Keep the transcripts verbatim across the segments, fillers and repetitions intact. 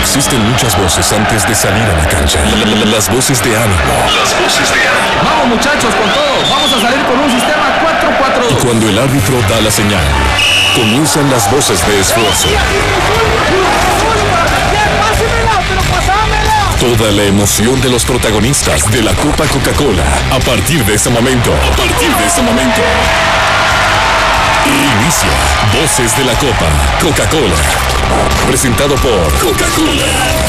Existen muchas voces antes de salir a la cancha. Las voces de ánimo. Las voces de ánimo. Vamos muchachos, con todo. Vamos a salir con un sistema cuatro cuatro dos. Y cuando el árbitro da la señal, comienzan las voces de esfuerzo. Toda la emoción de los protagonistas de la Copa Coca-Cola. A partir de ese momento. A partir de ese momento. Inicia Voces de la Copa Coca-Cola. Presentado por Coca-Cola.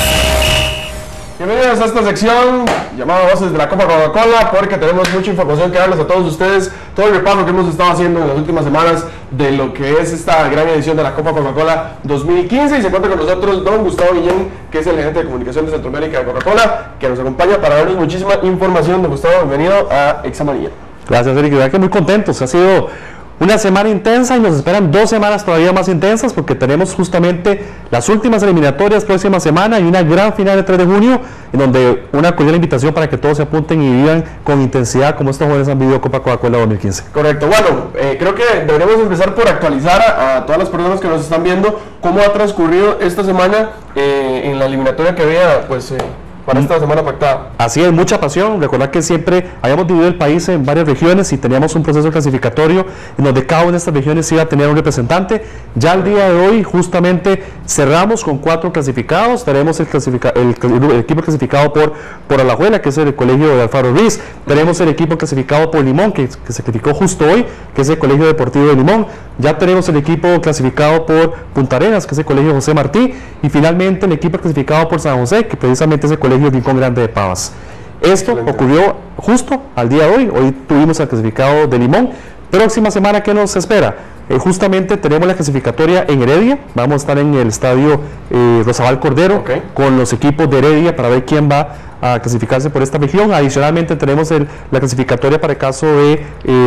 Bienvenidos a esta sección llamada Voces de la Copa Coca-Cola, porque tenemos mucha información que darles a todos ustedes. Todo el repaso que hemos estado haciendo en las últimas semanas de lo que es esta gran edición de la Copa Coca-Cola dos mil quince. Y se encuentra con nosotros don Gustavo Guillén, que es el gerente de comunicación de Centroamérica de Coca-Cola, que nos acompaña para darnos muchísima información. Don Gustavo, bienvenido a Examanía. Gracias, Eric. verdad que muy contentos. Ha sido una semana intensa y nos esperan dos semanas todavía más intensas, porque tenemos justamente las últimas eliminatorias próxima semana y una gran final el tres de junio, en donde una cordial invitación para que todos se apunten y vivan con intensidad como estos jóvenes han vivido Copa Coca-Cola dos mil quince. Correcto. Bueno, eh, creo que deberíamos empezar por actualizar a, a todas las personas que nos están viendo cómo ha transcurrido esta semana eh, en la eliminatoria que había, pues... Eh, para esta semana pactada. Así es, mucha pasión. Recordar que siempre habíamos dividido el país en varias regiones y teníamos un proceso clasificatorio en donde cada una de estas regiones iba a tener un representante. Ya el día de hoy justamente cerramos con cuatro clasificados. Tenemos el, clasifica el, el equipo clasificado por, por Alajuela, que es el colegio de Alfaro Ruiz. Tenemos el equipo clasificado por Limón, que, que se clasificó justo hoy, que es el colegio deportivo de Limón. Ya tenemos el equipo clasificado por Punta Arenas, que es el colegio José Martí. Y finalmente el equipo clasificado por San José, que precisamente es el colegio Rincón Grande de Pavas. Esto Excelente. Ocurrió justo al día de hoy. Hoy tuvimos el clasificado de Limón. Próxima semana, ¿qué nos espera? Eh, justamente tenemos la clasificatoria en Heredia. Vamos a estar en el estadio eh, Rosabal Cordero okay. con los equipos de Heredia para ver quién va a clasificarse por esta región. Adicionalmente tenemos el, la clasificatoria para el caso de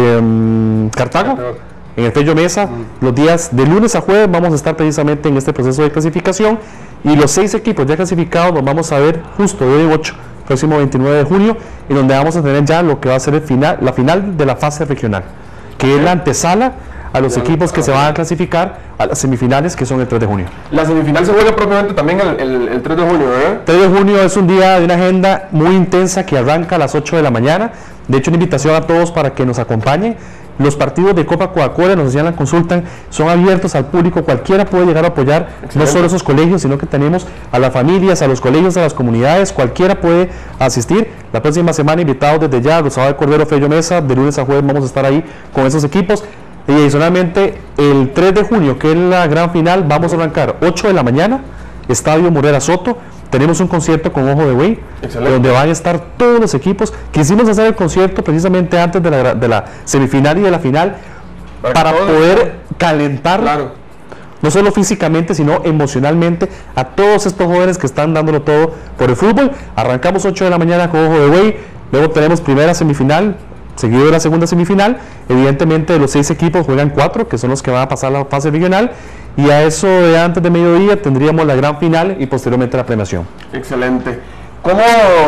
eh, Cartago. En el Fello Mesa, mm. los días de lunes a jueves vamos a estar precisamente en este proceso de clasificación, y los seis equipos ya clasificados los vamos a ver justo de ocho, próximo veintinueve de junio, y donde vamos a tener ya lo que va a ser el final, la final de la fase regional, que okay. es la antesala a los yeah, equipos que okay. se van a clasificar a las semifinales, que son el tres de junio. La semifinal se juega propiamente también el, el, el tres de junio, ¿verdad? tres de junio es un día de una agenda muy intensa que arranca a las ocho de la mañana. De hecho, una invitación a todos para que nos acompañen. Los partidos de Copa Coca-Cola, nos decían la consultan, son abiertos al público, cualquiera puede llegar a apoyar. Excelente. No solo esos colegios, sino que tenemos a las familias, a los colegios, a las comunidades, cualquiera puede asistir. La próxima semana invitados desde ya, Rosabal Cordero, Fello Mesa, de lunes a jueves vamos a estar ahí con esos equipos. Y adicionalmente, el tres de junio, que es la gran final, vamos a arrancar ocho de la mañana, Estadio Morera Soto. Tenemos un concierto con Ojo de Buey, donde van a estar todos los equipos. Quisimos hacer el concierto precisamente antes de la, de la semifinal y de la final, para, para poder estén... calentar, claro. no solo físicamente, sino emocionalmente, a todos estos jóvenes que están dándolo todo por el fútbol. Arrancamos ocho de la mañana con Ojo de Buey, luego tenemos primera semifinal, seguido de la segunda semifinal. Evidentemente de los seis equipos juegan cuatro, que son los que van a pasar la fase regional, y a eso de antes de mediodía tendríamos la gran final y posteriormente la premiación. Excelente. ¿Cómo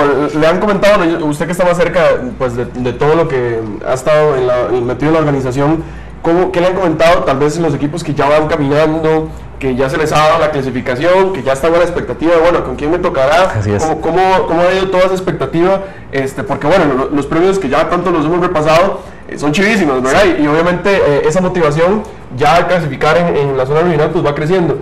le han comentado, usted que está más cerca pues, de, de todo lo que ha estado en la, metido en la organización, ¿cómo, qué le han comentado tal vez en los equipos que ya van caminando, que ya se les ha dado la clasificación, que ya está buena expectativa, bueno, con quién me tocará? ¿Cómo, cómo, cómo ha ido toda esa expectativa? Este, porque bueno, lo, los premios que ya tanto los hemos repasado eh, son chivísimos, ¿verdad? Sí. Y, y obviamente eh, esa motivación ya al clasificar en, en la zona regional pues va creciendo.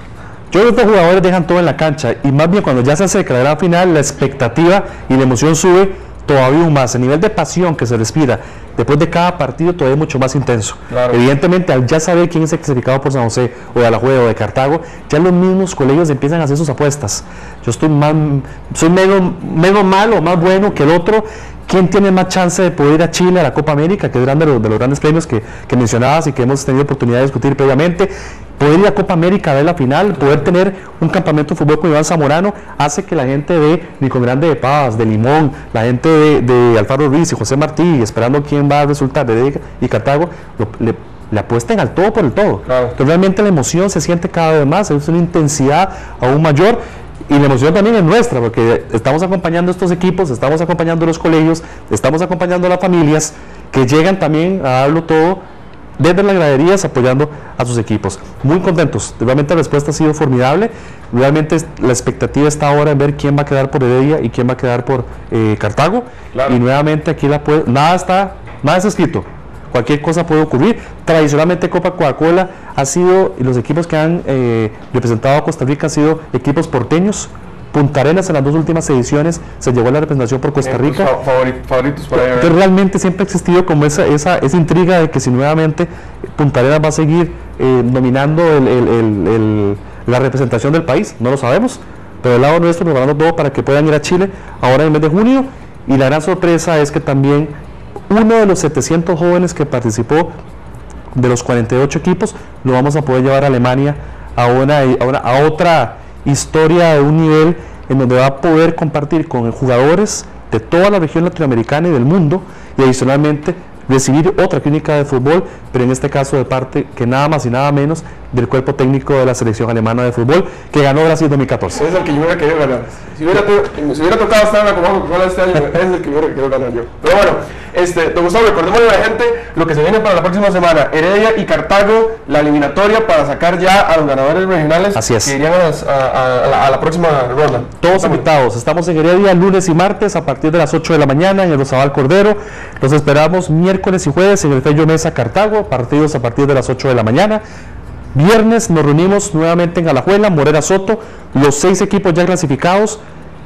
Yo creo que los jugadores dejan todo en la cancha, y más bien cuando ya se acerca la gran final, la expectativa y la emoción sube todavía aún más. El nivel de pasión que se respira después de cada partido todavía es mucho más intenso. Claro. Evidentemente, al ya saber quién es el clasificado por San José, o de Alajuela, o de Cartago, ya los mismos colegios empiezan a hacer sus apuestas. Yo estoy más, soy menos, menos malo, más bueno que el otro. ¿Quién tiene más chance de poder ir a Chile, a la Copa América, que es grande de los, de los grandes premios que, que mencionabas y que hemos tenido oportunidad de discutir previamente? Poder ir a Copa América a ver la final, poder tener un campamento de fútbol con Iván Zamorano, hace que la gente de Rincón Grande de Pavas, de Limón, la gente de, de Alfaro Ruiz y José Martí, esperando quién va a resultar de Heredia y Cartago, lo, le, le apuesten al todo por el todo. Claro. Entonces realmente la emoción se siente cada vez más, es una intensidad aún mayor. Y la emoción también es nuestra, porque estamos acompañando a estos equipos, estamos acompañando a los colegios, estamos acompañando a las familias que llegan también a darlo todo desde las graderías apoyando a sus equipos. Muy contentos, realmente la respuesta ha sido formidable, realmente la expectativa está ahora en ver quién va a quedar por Heredia y quién va a quedar por eh, Cartago, claro. Y nuevamente aquí la puede, nada está, nada está escrito, cualquier cosa puede ocurrir. Tradicionalmente Copa Coca-Cola ha sido, y los equipos que han eh, representado a Costa Rica han sido equipos porteños. Punta Arenas en las dos últimas ediciones se llevó a la representación por Costa Rica. Eh, favoritos, favoritos por ahí, Entonces, realmente siempre ha existido como esa, esa, esa intriga de que si nuevamente Punta Arenas va a seguir eh, dominando el, el, el, el, la representación del país, no lo sabemos, pero del lado nuestro preparando todo para que puedan ir a Chile ahora en el mes de junio, y la gran sorpresa es que también uno de los setecientos jóvenes que participó de los cuarenta y ocho equipos lo vamos a poder llevar a Alemania a, una, a, una, a otra historia de un nivel en donde va a poder compartir con jugadores de toda la región latinoamericana y del mundo, y adicionalmente recibir otra clínica de fútbol, pero en este caso de parte que nada más y nada menos del cuerpo técnico de la selección alemana de fútbol que ganó Brasil dos mil catorce. Ese es el que yo hubiera querido ganar. Si hubiera, si hubiera tocado estar en la Copa Coca-Cola este año, ese es el que yo hubiera querido ganar yo. Pero bueno, este, don Gustavo, recordemos a la gente lo que se viene para la próxima semana: Heredia y Cartago, la eliminatoria para sacar ya a los ganadores regionales. Así es. Que irían a, las, a, a, a, la, a la próxima ronda. Todos invitados. Estamos en Heredia lunes y martes a partir de las ocho de la mañana en el Rosabal Cordero. Los esperamos miércoles y jueves en el Fello Mesa Cartago, partidos a partir de las ocho de la mañana. Viernes nos reunimos nuevamente en Alajuela, Morera Soto. Los seis equipos ya clasificados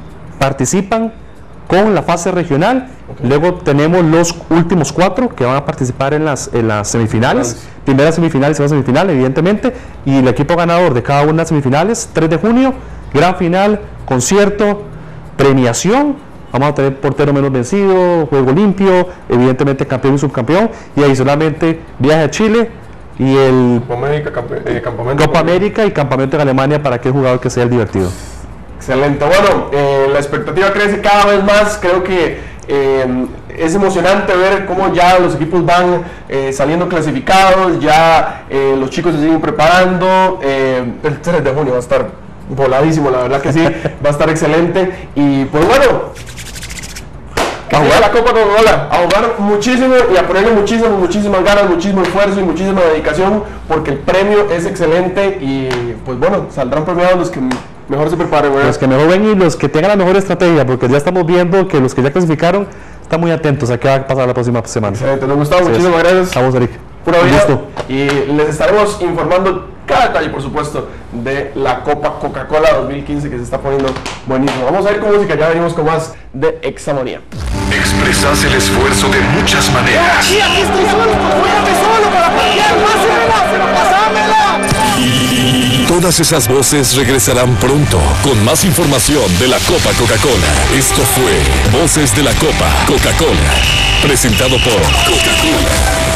participan con la fase regional. Okay. Luego tenemos los últimos cuatro que van a participar en las, en las semifinales. Vale. Primera semifinal y segunda semifinal, evidentemente. Y el equipo ganador de cada una de las semifinales, tres de junio, gran final, concierto, premiación. Vamos a tener portero menos vencido, juego limpio, evidentemente campeón y subcampeón. Y adicionalmente viaje a Chile y el Copa América, camp eh, campamento Copa América y campamento en Alemania para aquel jugador que sea el divertido. Excelente. Bueno, eh, la expectativa crece cada vez más. Creo que eh, es emocionante ver cómo ya los equipos van eh, saliendo clasificados, ya eh, los chicos se siguen preparando. Eh, el tres de junio va a estar voladísimo, la verdad que sí, va a estar excelente. Y pues bueno, a jugar la Copa Coca-Cola, a jugar muchísimo y a ponerle muchísimas, muchísimas ganas, muchísimo esfuerzo y muchísima dedicación, porque el premio es excelente y pues bueno, saldrán premiados los que mejor se preparen, ¿verdad? Los que mejor ven y los que tengan la mejor estrategia, porque ya estamos viendo que los que ya clasificaron están muy atentos a qué va a pasar la próxima semana. Excelente, nos gustó, muchísimas gracias. Estamos, Eric. Pura vida. Y les estaremos informando cada detalle, por supuesto, de la Copa Coca-Cola dos mil quince que se está poniendo buenísimo. Vamos a ir con música, ya venimos con más de Examonía. Expresas el esfuerzo de muchas maneras. Sí, aquí estoy solo, apóyame solo para patear, pásamela, pásamela. Y todas esas voces regresarán pronto con más información de la Copa Coca-Cola. Esto fue Voces de la Copa Coca-Cola, presentado por Coca-Cola.